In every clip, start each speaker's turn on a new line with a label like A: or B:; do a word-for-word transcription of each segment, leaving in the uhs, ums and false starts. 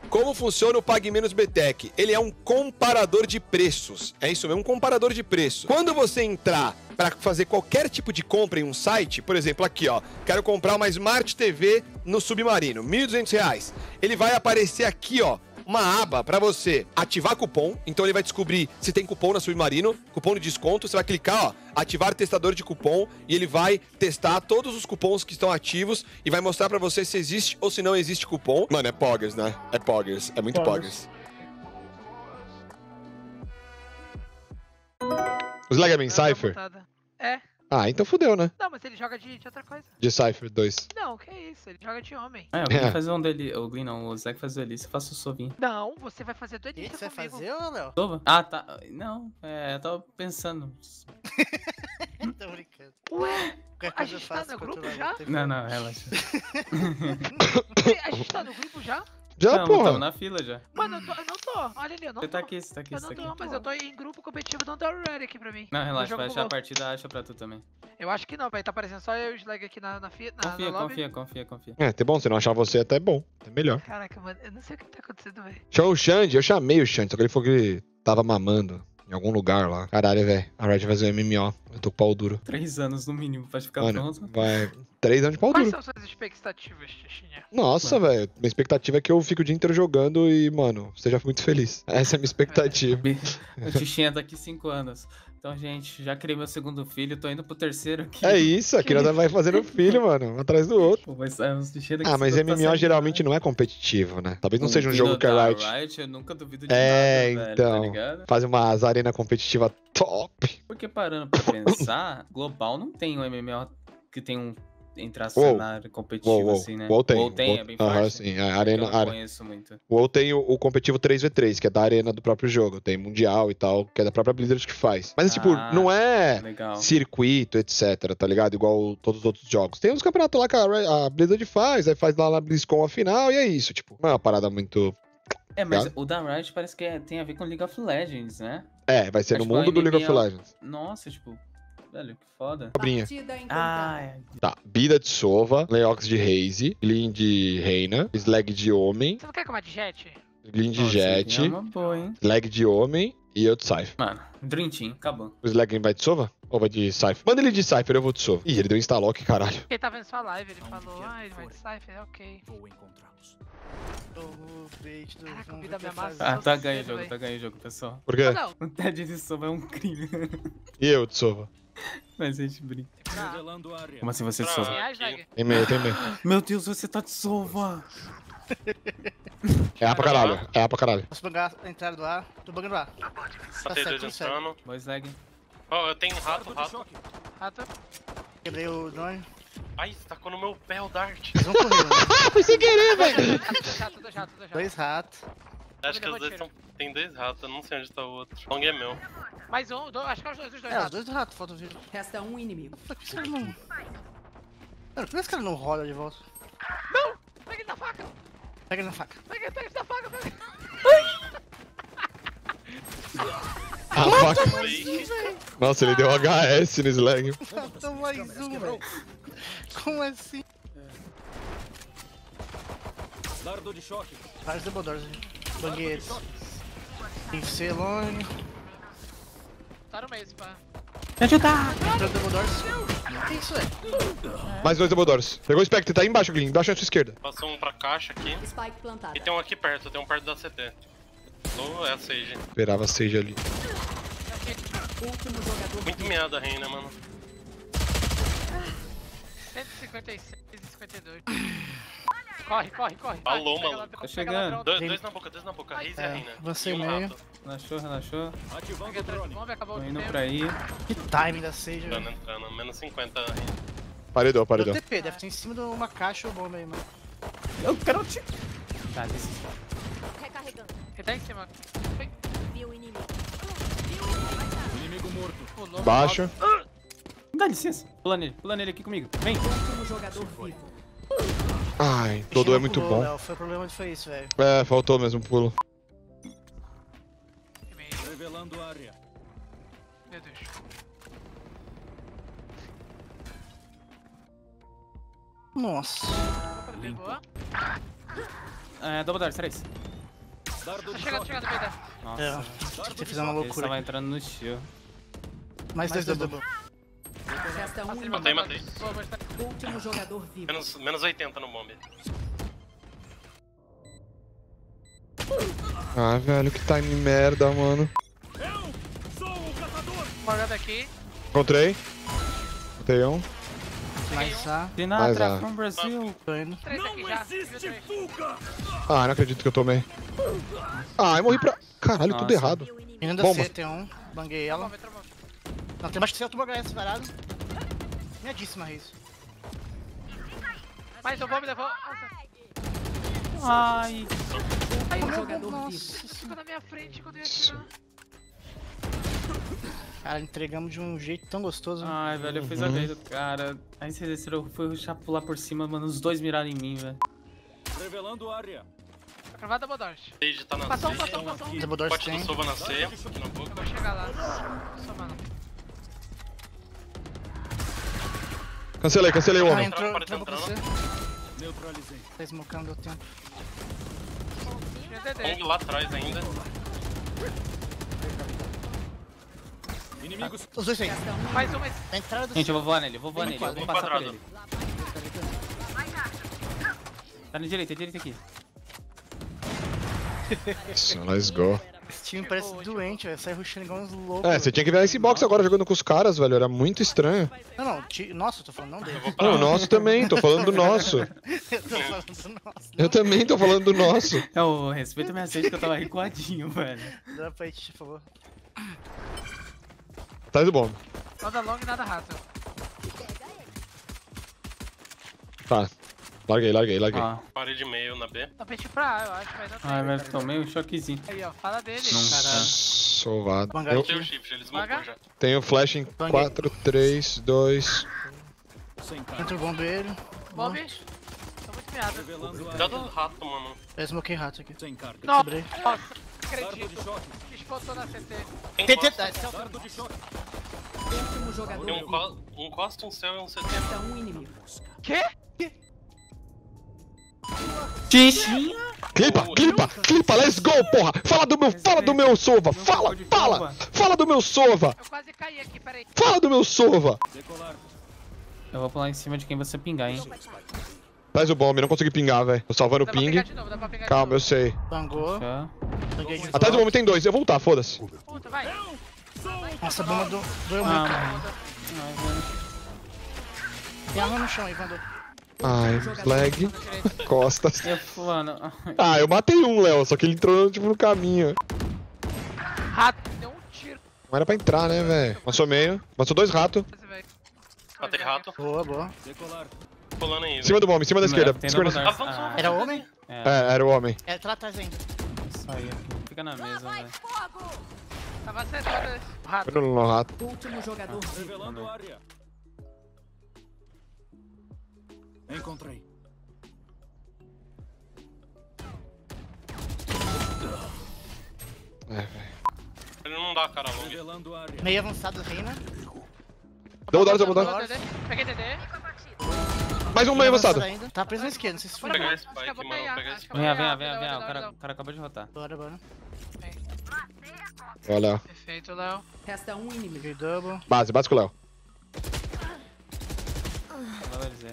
A: Como funciona o Pague Menos Betec? Ele é um comparador de preços. É isso mesmo, um comparador de preços. Quando você entrar para fazer qualquer tipo de compra em um site, por exemplo, aqui, ó, quero comprar uma Smart T V no Submarino, mil e duzentos reais. Ele vai aparecer aqui, ó, uma aba para você ativar cupom. Então ele vai descobrir se tem cupom na Submarino, cupom de desconto. Você vai clicar, ó, ativar testador de cupom e ele vai testar todos os cupons que estão ativos e vai mostrar para você se existe ou se não existe cupom. Mano, é Poggers, né? É Poggers, é muito Poggers. Os Slag é bem Cypher?
B: É.
A: Ah, então fudeu, né?
B: Não, mas ele joga de, de outra coisa.
A: De Cypher dois.
B: Não, que isso, ele joga de homem.
C: É, eu vou fazer um dele. O Glyn não, o Zac faz o Elise, eu faço o Sovinho.
B: Não, você vai fazer duelista
D: O que você vai
B: comigo.
D: fazer, ô, Léo?
C: Sova? Ah, tá. Não, é, eu tava pensando.
D: Tô brincando.
B: Ué,
D: Qualquer
B: a
D: coisa eu
B: gente tá
D: faço
B: no
D: enquanto
B: grupo
D: o Léo
B: já?
D: tem
C: Não,
D: fome.
C: não, relaxa.
B: A gente tá no grupo já?
A: Já,
C: não,
A: porra.
C: tamo na fila já.
B: Mano, eu, tô, eu não tô. Olha ali, eu não
C: Você
B: tô.
C: tá aqui, você tá aqui,
B: Eu
C: você
B: não
C: tá
B: tô,
C: aqui.
B: mas eu tô em grupo competitivo do Underready aqui pra mim.
C: Não,
B: No
C: relaxa,
B: jogo
C: vai achar a
B: Google.
C: partida, acha pra tu também.
B: Eu acho que não, vai tá aparecendo só eu e o Slag aqui na, na, fi- na,
C: Confia,
B: na lobby.
C: confia, confia, confia.
A: É, até bom, se não achar você é até bom. É melhor.
B: Caraca, mano, eu não sei o que tá acontecendo, velho.
A: Chama o Xande, eu chamei o Xande, só que ele falou que ele tava mamando em algum lugar lá. Caralho, velho. A Riot vai fazer um M M O. Eu tô com pau duro.
C: Três anos no mínimo pra ficar
A: Mano,
C: pronto.
A: vai. Três anos de pau
B: Quais
A: duro.
B: são suas expectativas, Xixinha?
A: Nossa, velho. Minha expectativa é que eu fique o dia inteiro jogando e, mano, seja muito feliz. Essa é a minha expectativa.
C: O Tichinha daqui cinco anos. Então, gente, já criei meu segundo filho, tô indo pro terceiro aqui.
A: É isso, aqui nós vai fazendo filho, mano, um atrás do outro.
C: Pô, vai sair uns Tichinha daqui
A: Ah, mas
C: cinco anos
A: M M O
C: pra
A: geralmente
C: sair,
A: não é competitivo, né? Talvez não
C: né?
A: seja um jogo que a
C: da
A: Riot
C: Riot, eu nunca duvido de
A: É,
C: nada, velho,
A: então.
C: tá ligado?
A: faz umas arenas competitivas top.
C: Porque parando pra pensar, global não tem um M M O que tem um entrar
A: Uou.
C: cenário competitivo
A: Uou, uou.
C: assim, né?
A: WoW tem.
C: WoW tem,
A: WoW-
C: é bem
A: Aham,
C: forte.
A: sim. A
C: Eu
A: arena,
C: não
A: are-
C: conheço muito.
A: O WoW tem o, o competitivo três v três, que é da arena do próprio jogo. Tem mundial e tal, que é da própria Blizzard que faz. Mas, tipo,
C: Ah,
A: não é
C: Legal.
A: circuito, etc, tá ligado? Igual todos os outros jogos. Tem uns campeonatos lá que a, Ri- a Blizzard faz, aí faz lá na BlizzCon a final, e é isso, tipo. Não é uma parada muito...
C: É, mas
A: Ligado?
C: o da Riot parece que é- tem a ver com League of Legends, né?
A: É, vai ser
C: É
A: no
C: tipo
A: mundo do League of
C: M M O.
A: Legends.
C: Nossa, tipo, velho, que foda.
A: Cobrinha.
C: Ah, é.
A: Tá. Bida de Sova, Leox de Raze, Glyn de Reina, Slag de Homem,
B: Você não quer comer de jet?
A: Glyn de
C: Nossa,
A: Jet,
C: É uma boa, hein?
A: Slag de Homem e eu de Cypher.
C: Mano, Dream Team, acabou.
A: O Slag vai de Sova? Ou vai de Cypher? Manda ele de Cypher, eu vou de Sova. Ih, ele deu instalock, caralho.
B: Ele tá vendo sua live, ele falou, ah, ele vai de Cypher, é ok.
E: Vou encontrá-los.
D: O bait do
B: Caraca,
D: vamos
B: vida
D: ver o que
B: minha
D: fazer.
B: massa.
C: Ah, tá
B: Nossa,
C: ganho o
B: cedo,
C: jogo,
B: véi.
C: tá ganho o jogo, pessoal.
A: Por quê?
B: Ah, não.
C: O Ted de Sova é um crime.
A: E eu de Sova?
C: Mas a gente brinca.
B: Tá.
E: Revelando a área.
C: Como assim você de
F: Ah.
C: Sova?
B: Reais, Slag?
A: Tem meio, tem meio.
C: Meu Deus, você tá de Sova!
A: É A pra caralho, é A pra caralho.
D: Posso bangar a entrada do A? Tô bangando A.
F: Matei
D: certo,
F: dois
D: tudo certo.
F: entrando.
C: Boa slag.
F: Ó, eu tenho rato, rato.
B: Rato.
D: Quebrei o drone.
F: Ai, você tacou no meu pé o dart.
D: Eles vão correr, né?
A: Foi sem querer, velho.
B: Tudo já, tudo já, tudo já.
D: Dois ratos.
F: Acho que
B: levou
F: os dois
B: tiro.
F: são... Tem dois ratos, eu não sei onde tá o outro. Long é meu.
B: Mais um, dois, acho que é os dois, os dois
D: É, os
B: ratos.
D: dois ratos, falta o vídeo.
G: Resta um inimigo.
D: Por que esse cara não... Mano, por que esse cara não roda de volta?
B: Pega ele na faca,
D: Pega ele na faca.
B: pega ele, pega ele na faca, pega ele.
A: A faca.
F: Fake.
A: Nossa, ele deu H S no Slag.
D: Falta mais um, velho. Como assim?
E: Dardo de choque.
D: Vários Debodores. Banguei eles. Tem que ser longe.
B: Tá no meio, esse pá.
C: Me ajudar!
D: Três Debodores. Que isso, velho?
A: Mais dois Dumbledores. Pegou o Spectre, tá aí embaixo, Glyn, embaixo à sua esquerda.
F: Passou um pra caixa aqui.
G: Spike plantada.
F: E tem um aqui perto, tem um perto da C T. Ou é a Sage.
A: Esperava seja ali.
G: Último jogador.
F: Muito miada a reina, mano.
B: cento e cinquenta e seis e cinquenta e dois. Corre, corre, corre.
F: Falou,
B: Pega
F: maluco.
B: lá,
C: Tá
B: pega
C: chegando.
B: lá,
F: Dois,
D: Tem-
F: dois na boca, dois na boca. Raze e a
D: É,
F: reina.
D: você
F: E um
D: meio.
F: rato.
C: Relaxou, relaxou.
E: Ativando
B: Pega
E: o
B: atrás do
E: drone.
B: bombe, acabou
C: Tô
B: o
C: indo
B: tempo.
C: pra aí.
D: Que timing da Sage,
F: Entrando,
D: velho.
F: entrando. Menos cinquenta a reina.
A: Paredou,
D: Deu
A: paredou.
D: T P, deve ter em cima de uma caixa ou bomba aí, mano.
C: Eu quero te... Tá, desisti.
G: Recarregando.
B: Ele tá em cima.
G: Viu o inimigo.
E: Inimigo morto.
B: Pulou.
A: Baixo.
C: Dá licença. Pula nele, pula nele aqui comigo. Vem.
G: Último jogador vivo.
A: Ai, todo é muito
D: Pulou,
A: bom.
D: Léo, foi o problema que foi isso, velho.
A: É, faltou mesmo um pulo.
E: Revelando a área.
B: Meu Deus.
D: Nossa.
B: Pegou.
C: É, double dart, três.
E: Dardo
B: Tá
E: de
B: chegando,
E: choque.
B: chegando, Peida.
C: Nossa,
D: É,
C: velho.
D: você fizer uma
C: Ele
D: loucura.
C: tava entrando no shield.
D: Mais dois double.
G: Resta um
B: Matei,
G: inimigo.
F: Matei, matei.
B: Boa, boa, tá.
G: Último jogador vivo.
F: Menos, menos oitenta no bomb.
A: Ah, velho, que time merda, mano.
E: Eu sou o caçador.
B: Morgando aqui.
A: Encontrei. Matei um.
D: Mais A.
C: Sinatra
A: ah.
C: from Brasil.
D: Tô indo.
B: Três aqui
E: Não
B: já.
E: existe
B: Três.
E: fuga.
A: Ah, não acredito que eu tomei. Ah, eu morri pra... Caralho, tudo
C: Nossa.
A: errado.
G: Viu o inimigo.
D: Menino da
A: Bomba.
D: C, tem um. Banguei ela.
B: Bomba, entrou bomba.
D: Não, tem mais que ser outro banguei esse varado. Miadíssima, Reis.
B: Mais um bomba, levou. Nossa,
C: Ai.
G: Um jogador vivo.
B: ficou na minha frente quando eu ia atirar.
D: Cara, entregamos de um jeito tão gostoso.
C: Ai, velho, eu fiz a vez do cara. Aí vocês desceram, eu fui rushar pular por cima, mano. Os dois miraram em mim, velho.
E: Revelando área.
B: Cravada Bodorte.
F: Sage tá na
B: Passou um,
F: ceia.
B: passou um, passou um.
D: Double Doors
F: Pote do
D: tem.
F: Sova na ceia. Aqui na boca.
B: Vou chegar lá. Só, mano.
A: Cancelei, cancelei o
D: Ah,
A: homem.
D: entrou,
F: Pode
D: entrou pra
F: entrar,
D: você.
E: Neutralizei.
D: Tá smocando, deu tempo.
B: Tinha D D.
F: Bomb lá atrás ainda.
E: Inimigos.
D: Os dois aí.
G: Resta um
B: Mais um, mais
D: Na entrada do
C: Gente, eu vou voar nele, eu vou voar
D: Tem
C: nele. Eu vou
F: quadro.
C: passar por
F: Quadrado.
C: ele. Tá na direita, direita aqui.
A: Isso, let's go.
D: Esse time parece doente, velho. Sai rushando igual uns loucos.
A: É, você tinha que ver esse box agora jogando com os caras, velho. Era muito estranho.
D: Não, não. Ti... Nossa, eu tô falando não dele.
A: Não, o nosso também, tô falando do nosso.
D: Eu tô falando do nosso.
A: Eu também tô falando do nosso.
C: Eu respeito a minha sede que eu tava recuadinho, velho.
D: Dá pra it, por favor.
A: Tá do bom.
B: Nada long, nada rato.
A: Tá. Larguei, larguei, larguei.
C: Ó.
F: Parede meio na B.
B: Tá peixe pra A, eu acho, mas não tem.
C: Ai, velho, tomei um choquezinho.
B: Aí, ó, fala dele.
C: Não,
D: Caralho.
A: Sovado.
D: Bangar
A: Eu
F: Tem o
D: aqui.
F: shift, ele smocou
B: Vaga?
F: já.
A: tenho flash em quatro, três, dois.
E: Sem carga.
D: Entra o bombeiro.
B: Bomb. Tô muito miado.
E: Revelando
F: Cuidado
E: área.
F: do rato, mano.
D: Eu smokei rato aqui.
E: Sem carga.
B: Nossa,
D: Quebrei.
B: nossa,
E: Dardo
B: acredito.
E: de choque.
B: Despontou na C T.
F: Tem
D: Tem,
F: costa,
D: tem, tem.
E: Dardo de choque.
G: Último jogador
F: tem um,
G: vivo.
F: co um costa, um céu e um C T.
G: Resta um inimigo.
B: Quê?
C: Xixi!
A: Clipa, clipa, clipa, let's go, porra! Fala do meu, fala do meu Sova! Fala, fala! Fala do meu Sova!
B: Eu quase caí aqui, peraí.
A: Fala do meu Sova!
E: Decolar.
C: Eu vou pular em cima de quem você pingar, hein.
A: Faz o bomb, não consegui pingar, velho. Tô salvando o
B: Dá pra
A: ping.
B: pegar de novo, dá pra pegar de
A: Calma, eu
B: novo.
A: sei.
D: Bangou.
C: Já.
D: Banguei de
A: Atrás do
D: volta.
A: bomb tem dois, eu vou voltar, foda-se.
B: Puta, vai.
D: Nossa, a bomba do... doeu
C: Ah,
D: muito.
C: mano. Ai, velho.
D: Tem arma no chão aí, Vandou.
A: Ai, flag, costas.
C: Eu, mano.
A: Ah, eu matei um, Léo, só que ele entrou, tipo, no caminho.
B: Rato, deu um tiro.
A: Não era pra entrar, né, velho? Passou meio. Passou dois ratos.
B: Esse velho.
F: Matei rato.
D: Boa, boa.
E: Decolar.
F: Pulando aí,
A: Em cima do bomb, em cima da esquerda.
C: Tem
A: Esquerda.
C: double doors. Ah,
D: Era homem?
C: É,
A: É, era o homem.
D: É, tá lá atrás ainda.
C: isso aí. Fica na mesa, velho.
B: Tava acertado. Rato.
A: Foi no no rato.
G: Último jogador vivo.
E: Revelando área. Encontrei.
A: É, velho.
F: Ele não dá cara longa.
E: Revelando área.
D: Meio avançado, Reina.
A: Double doors, double
B: Pegou
A: doors.
B: D D. Peguei D D.
A: Mais um meio avançado.
D: ainda. Tá preso na esquerda, não sei se foi.
F: Pegar
B: Bora,
F: esse
B: acho que eu
F: spike,
B: vou
F: mano.
B: ganhar,
F: Pegar
B: acho
F: esse
B: que eu
C: Vem,
B: vou
C: vem,
B: ganhar.
C: vem,
B: Não,
C: vem.
B: não,
C: O cara,
B: não.
C: o cara acabou de rotar.
D: Bora, bora.
A: Olha,
B: Perfeito, Léo.
G: Resta um inimigo.
D: Peguei double.
A: base, base com o Léo.
C: Valorizei.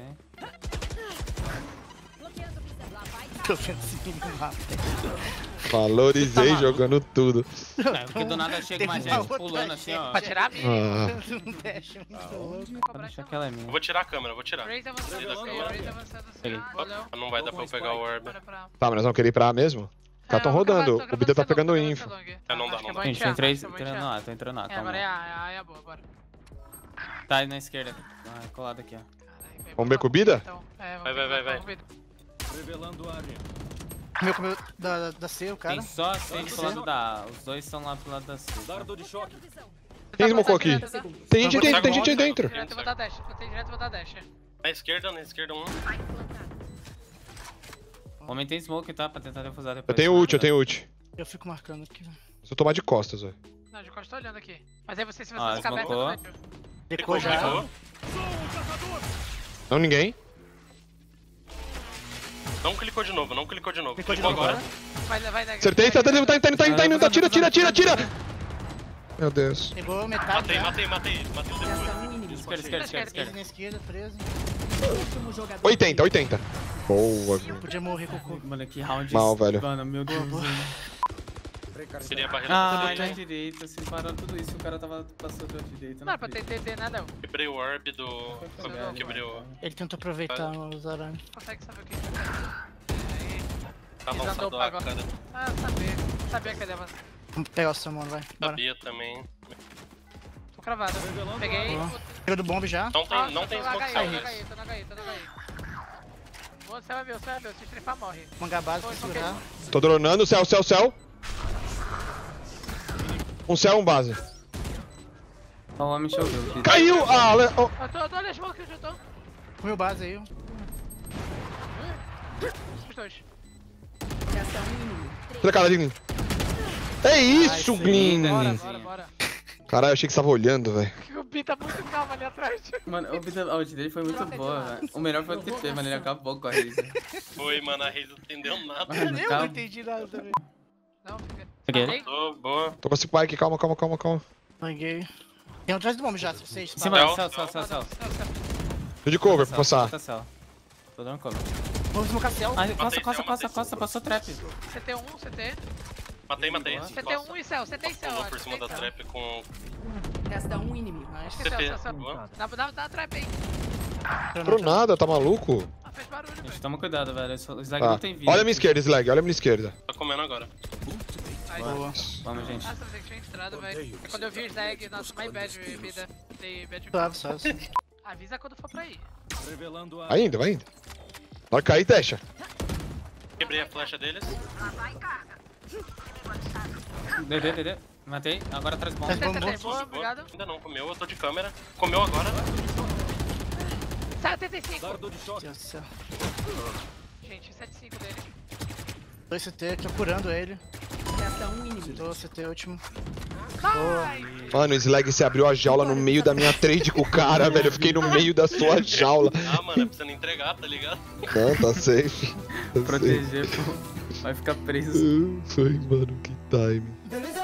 D: Tô vendo esse menino lá.
A: Valorizei jogando tudo.
C: É, porque do nada chega
D: Tem
C: uma
D: uma
C: gente
D: outra
C: pulando assim, ó.
B: Pra tirar a minha.
A: Ah,
D: Não deixa, muito louco.
C: Pode deixar que ela é minha.
F: Eu vou tirar a câmera, eu vou tirar.
B: Raze avançando
F: Tira da
B: assim,
F: câmera.
B: Raze avançando assim.
C: Peguei.
B: Valeu.
F: Não vai dar pra eu pegar o orb.
B: Bora pra...
A: tá, mas nós vamos querer ir pra A mesmo? Os caras tão
B: É, eu vou acabar-
A: rodando,
B: tô
A: o Bida tá
B: gravando
A: pegando
B: esse long,
A: info.
B: gravando esse long.
F: É, não dá,
B: Acho que
F: não
B: eu
F: dá.
B: vou
C: Gente,
B: entear,
C: tem três
B: acho que eu vou
C: entrando
B: entear.
C: lá, tô entrando lá,
B: É,
C: calma.
B: agora é A, A é a boa, bora.
C: Tá aí na esquerda. Ah, colado aqui, ó.
B: Caralho, vai,
A: Vamos ver com o Bida?
B: Então, é, vamos
F: Vai,
B: ver
F: vai,
B: com
F: vai,
B: o Bida.
E: Revelando área.
D: Meu, comeu da, da, da C, o cara.
C: Tem só gente pro lado da A. Os dois estão lá pro lado da C. tá?
E: Dardo de choque.
A: Quem smocou aqui?
B: Direto, tá?
A: Tem gente aí dentro, tem gente aí dentro.
B: Direto, eu vou dar dash. Botei direto, vou dar dash.
F: Na esquerda, na esquerda um.
C: Aumentei smoke, tá? Pra tentar defusar depois.
A: Eu tenho ult, eu tenho ult.
D: Eu fico marcando aqui.
A: Se eu tomar de costas, velho.
B: Não, de costa tô olhando aqui. Mas aí você, se você
C: Ah,
B: ficar aberto,
C: smocou.
B: eu não vejo.
D: Decou já.
F: Clicou.
A: Não ninguém.
F: Não clicou de novo, não clicou de novo.
D: Clicou de
F: Clicou
D: novo
F: agora.
D: agora.
B: Vai, vai, vai.
A: Acertei, tá indo, tá indo, tá indo, tá indo, tá indo, tá, tira, tira, tira, tira! Meu Deus.
D: Pegou metade.
F: Matei,
D: já.
F: matei, matei. Matei o
G: Resta
F: depois.
G: um inimigo.
C: Esquerda, esquerda, esquerda,
D: Ele
C: esquerda.
D: na esquerda, preso.
G: Último jogador.
A: oitenta, oitenta. Boa, velho.
D: Podia morrer com o cu.
C: Mano, que round.
A: Mal, velho.
C: Mano, meu Deus.
F: Queria a barreira
C: Ah,
F: também,
C: na
F: né?
C: direita, se parou tudo isso, o cara tava passando da direita.
B: Não, pra ter T T nada, não.
F: Quebrei o orb do...
B: Não,
F: Quebrei o...
D: Ele tentou aproveitar os aranhas.
B: Consegue saber o que que Aí.
F: Tá
B: Desandou
F: lançado
B: pra
F: lá,
B: agora.
F: cara.
B: Ah, sabia. Sabia que ele ia avançar.
D: Vamos pegar o Samuel, vai. Bora.
F: Sabia também.
B: Tô cravado. Peguei.
D: Boa. Pegou do bomb já.
F: Não tem, não
B: Nossa,
F: tem
B: tô na
F: smoke
B: H I,
F: cell,
B: tô na
F: né?
B: H I, tô na H I, tô na H I. Boa, você vai ver, você vai ver. Se estrifar, morre.
D: Manga base pra
B: Foi, foi,
D: segurar.
A: Tô dronando, céu, céu, céu. Um céu, um base.
C: Ó, o homem choveu.
A: Caiu! Ah, le... oh.
B: Eu tô, eu tô, olha as smokes, eu tô.
D: Comeu base aí.
B: Os dois.
G: Resta um inimigo.
A: Trecada, Glin. É isso,
C: Ai,
A: Glin.
C: sim,
B: Bora,
C: Sim.
B: bora, bora.
A: Caralho, eu achei que você tava olhando, velho.
B: O Bi tá muito calmo ali atrás.
C: Mano, o vida- a ult dele foi muito boa, velho. O melhor foi o T P, mano. Ele acabou com a Razer.
F: Foi, mano, a Reis não entendeu nada.
C: Mano,
D: Eu não
C: calma.
D: entendi nada também.
B: Não, fica.
C: Peguei.
B: Matei.
F: Tô, boa.
A: Tô com esse spike, calma, calma, calma, calma.
D: Manguei. Tem um atrás do bomb já, se vocês
C: Em cima,
F: Céu,
C: céu, céu, céu, céu.
A: Tô de cover pra passar.
C: Tá céu. Tô dando cover.
D: Vamos no castelo.
C: Ai, costa,
F: Matei
C: costa,
F: céu,
C: costa,
F: matei
C: costa, passou trap.
B: C T um, C T.
F: Matei, matei.
B: C T um e céu, C T e céu.
F: Pulou
B: acho,
F: por cima
B: C T
F: da
B: e céu.
F: trap com...
G: Resta um inimigo.
B: Acho que
F: C
B: é
F: T.
B: céu, céu, céu.
F: Boa.
B: Dá, dá, dá trap aí.
A: Pro nada, tá maluco?
B: Ah, fez barulho,
C: Gente,
B: velho.
C: toma cuidado, velho. O Slag
A: Tá.
C: não tem vida.
A: Olha a minha esquerda, Slag, olha a minha esquerda.
F: Tô comendo agora.
B: Aí.
D: Boa.
C: Vamos, gente.
B: Ah, você que tinha entrado, velho. É quando eu vi o Snag, nossa, my bad, vida. Dei bad.
D: Suave, suave. suave.
B: Avisa quando for pra ir.
E: Revelando a
A: Vai indo, vai indo. Na hora que cair, deixa.
F: Quebrei a flecha deles.
C: D D, D D. Matei. Agora atrás bom.
D: Tá
B: C T,
D: bom,
B: C
D: bom.
B: T, boa,
F: Boa.
B: obrigado.
F: Ainda não comeu, eu tô de câmera. Comeu agora.
B: Sai, oitenta e cinco.
E: dardo de choque.
D: Deus do céu.
B: Gente, setenta e cinco dele.
D: Dois C T, tô curando ele.
G: Resta um inimigo.
D: Tô C T último.
B: Ai!
A: Mano, o Slag, você abriu a jaula no meio da minha trade com o cara, velho. Eu fiquei no meio da sua jaula.
F: Ah, mano, é pra você não entregar, tá ligado?
A: Não, tá safe. Tá safe.
C: Proteger, pô. Vai ficar preso.
A: Foi, mano, que time.